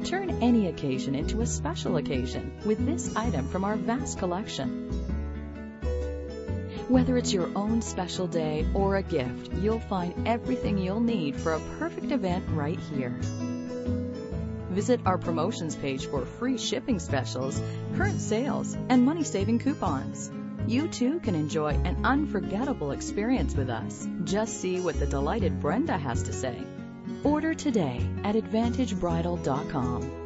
Turn any occasion into a special occasion with this item from our vast collection. Whether it's your own special day or a gift, you'll find everything you'll need for a perfect event right here. Visit our promotions page for free shipping specials, current sales, and money-saving coupons. You too can enjoy an unforgettable experience with us. Just see what the delighted Brenda has to say. Order today at AdvantageBridal.com.